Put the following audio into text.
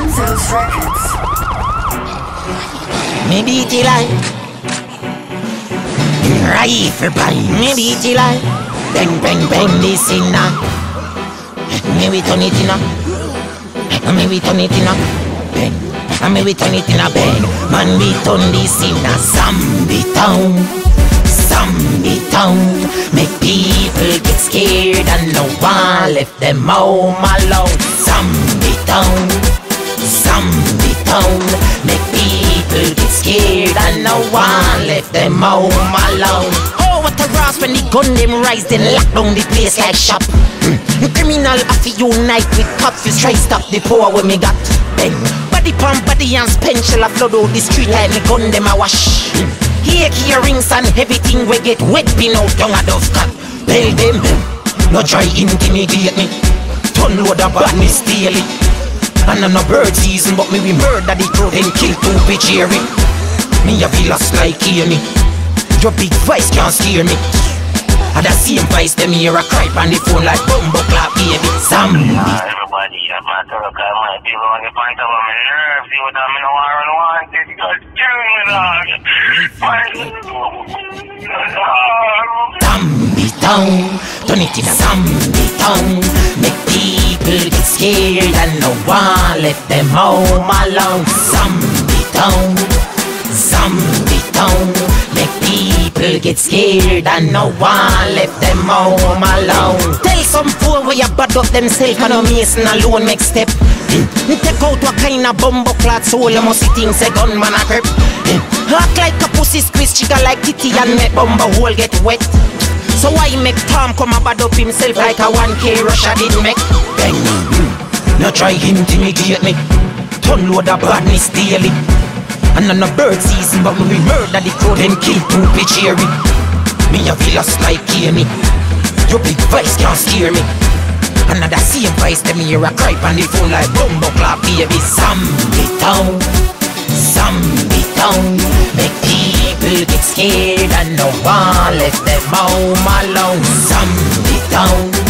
Those records. Me beat it like rifle bang. Me beat it like bang bang bang. This inna. Me we turn it inna. Me we turn it inna. Bang. Me we turn it inna bang. Man we turn this inna zombie town. Zombie town. Make people get scared and no one left them home alone. Zombie town. Zombie town. Make people get scared and no one left them home alone. Oh, what a rasp when the gun them rise, then lock down the place like shop. Criminal have to unite with cops to try stop the power when me got. Bang. Body pump, body and spend shell a flood out the street like me gun them a wash. Here rings and everything we get wet pin out down a dove cut. Tell them, no try intimidate me. Ton load of badness daily. And I'm no bird season, but me we murder the crowd and kill two bitch cherry. Me a be lost like Kenny. Your big voice can't scare me. And the same voice them hear a cry on the phone like bumbo clap baby. Zombie. Everybody, I'm not talking about my people on the point of my nerves. See what I'm in the war and want it. God damn it, Zombie town, turn it in a zombie town. Make people get scared and no one left them home alone. Zombie town, zombie town. Make people get scared and no one left them home alone. Tell some fool where you bad up themself and no mason alone make step. Take out what kind of bumbo clot soul you must see things a gunman a grip. Act like a pussy squeeze chica like Kitty and make bumbo hole get wet. So why make Tom come and bad up himself like a 1K Russia did make? Bang. No try intimidate me. Ton load of badness daily. And on a bird season but we murder the crowd and kill two bitch cherry. Me a be lost like Kenny. Your big voice can't scare me. Another same voice them hear a cry on the phone like bumbo clap baby. Zombie town, zombie town. Make people get scared and no one left them home alone. Zombie town.